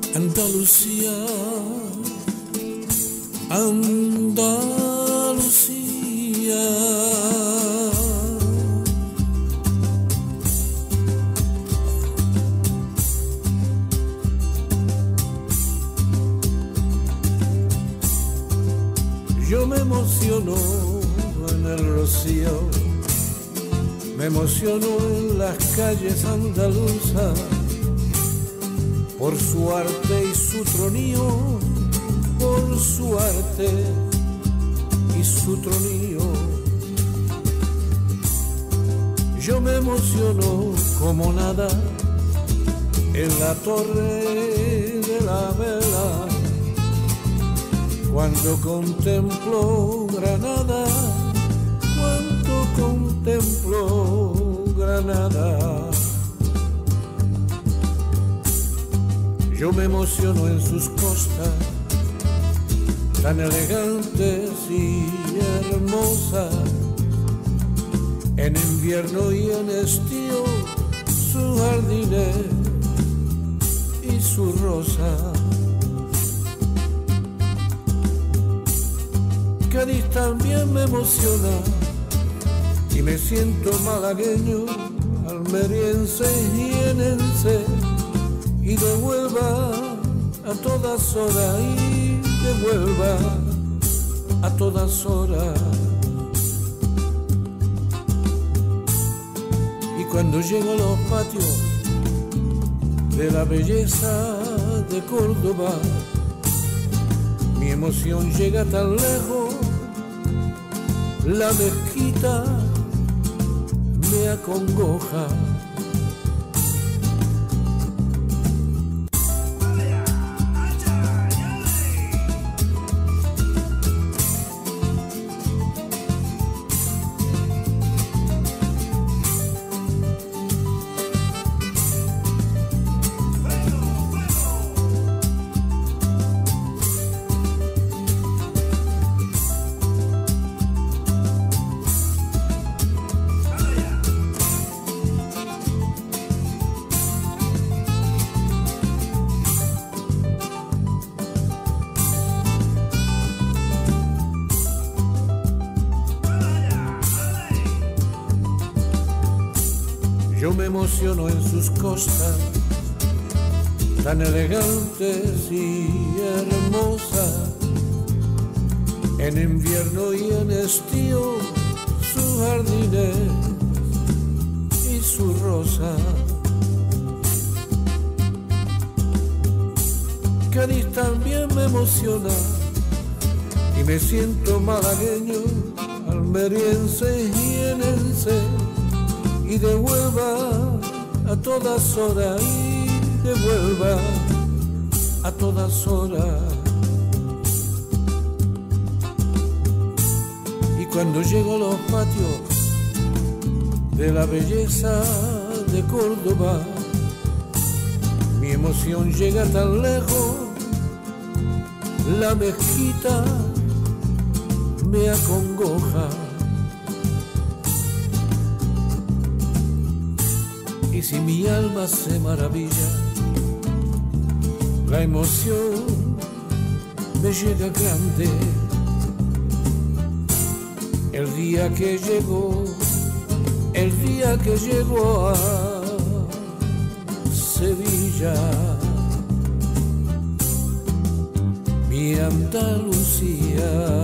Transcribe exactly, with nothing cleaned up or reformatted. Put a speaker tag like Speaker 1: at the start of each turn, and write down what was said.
Speaker 1: Andalucía, Andalucía. Yo me emociono en el rocío, me emociono en las calles andaluzas, por su arte y su tronío, por su arte y su tronío. Yo me emociono como nada en la torre de la vela, cuando contemplo Granada, cuando contemplo Granada. Yo me emociono en sus costas, tan elegantes y hermosas, en invierno y en estío, sus jardines y su rosa. Cádiz también me emociona y me siento malagueño, almeriense y jienense, y de Huelva a todas horas, y de Huelva a todas horas. Y cuando llego a los patios de la belleza de Córdoba, mi emoción llega tan lejos, la mezquita me acongoja. Yo me emociono en sus costas, tan elegantes y hermosas, en invierno y en estío, sus jardines y su rosa. Cádiz también me emociona y me siento malagueño, almeriense y jienense, y de Huelva a todas horas, y de Huelva a todas horas. Y cuando llego a los patios de la belleza de Córdoba, mi emoción llega tan lejos, la mezquita me acongoja. Y si mi alma se maravilla, la emoción me llega grande. El día que llegó, el día que llegó a Sevilla, mi Andalucía.